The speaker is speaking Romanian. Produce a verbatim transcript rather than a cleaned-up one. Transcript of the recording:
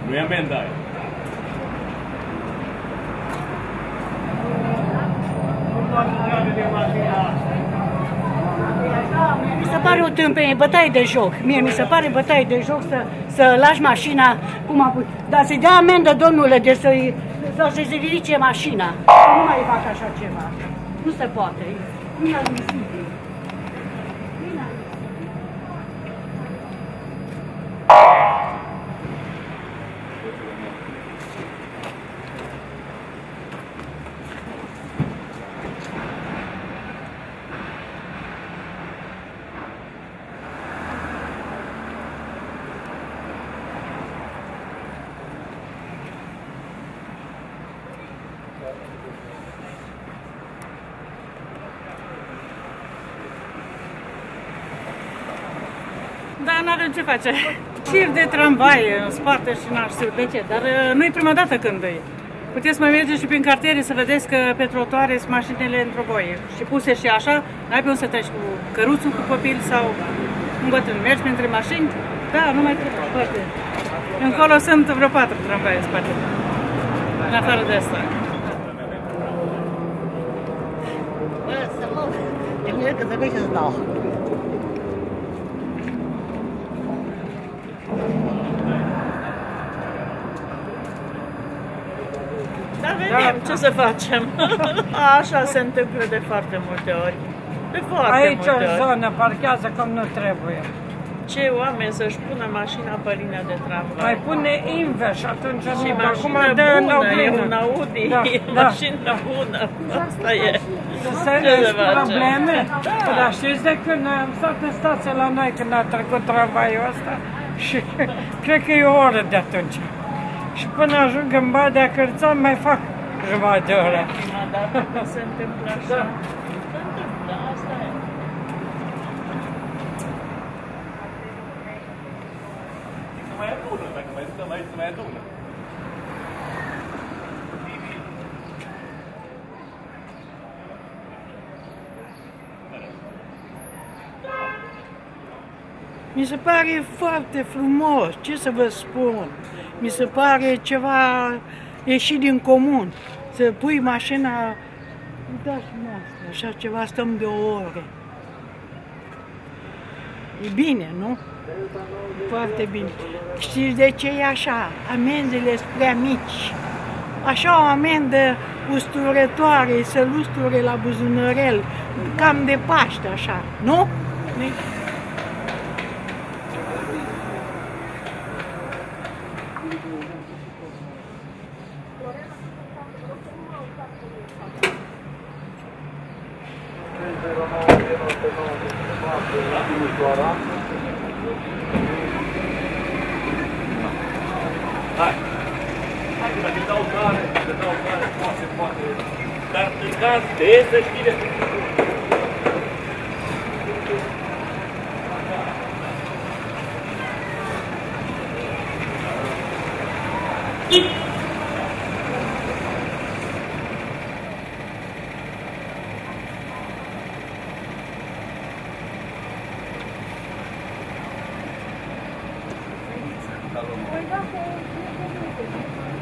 Nu e amenda aia. Mi se pare o tâmpenie, bătaie de joc. Mie mi se pare bătaie de joc să, să lași mașina cum a putut. Dar să-i dea amendă, domnule, de să-i să se ridice mașina. Nu mai fac așa ceva. Nu se poate. Nu e admisibil. Da, n-avem ce face. Șir de tramvai în spate și n-aș știu de ce, dar nu-i prima dată când e. Puteți mai merge și prin cartiere să vedeți că pe trotuare sunt mașinile într-o boie și puse și așa, n-ai pe unde să treci cu căruțul, cu copil sau un bătrân. Mergi printre mașini, da, nu mai trebuie. Încolo sunt vreo patru tramvai în spate, în afară de asta. Bă, să mă, de mine că trebuie să-ți dau. Da, vedem ce să facem. Așa se întâmplă de foarte multe ori. De foarte Aici multe ori. în zonă parchează cum nu trebuie. Ce oameni să-și pună mașina pe linia de tramvai. Mai pune invers și atunci Și nu, acum mașină dă în bună, e oglină. un Audi, Da, e da. mașină bună. Asta e. Să Ce ne să facem? probleme? Da. Dar știți de când noi am stat în stație la noi când a trecut tramvaiul ăsta și cred că e o oră de atunci. Și până ajung în Badea Cârțan mai fac jumătate de oră. Prima dată când se întâmplă așa. Da. Se întâmplă, asta e. Să mai adună, dacă mai ducă mai să mai adună. Mi se pare foarte frumos, ce să vă spun. Mi se pare ceva ieșit din comun. Să pui mașina, uitați noastră, așa ceva, stăm de o oră. E bine, nu? Foarte bine. Știți de ce e așa? Amenzile sunt prea mici. Așa o amendă usturătoare, să lusture la buzunărel, cam de Paște, așa, nu? Hai! Hai că dacă dau tare, dacă dau tare, poate, poate. Dar în caz de să știi despre Păi da, că...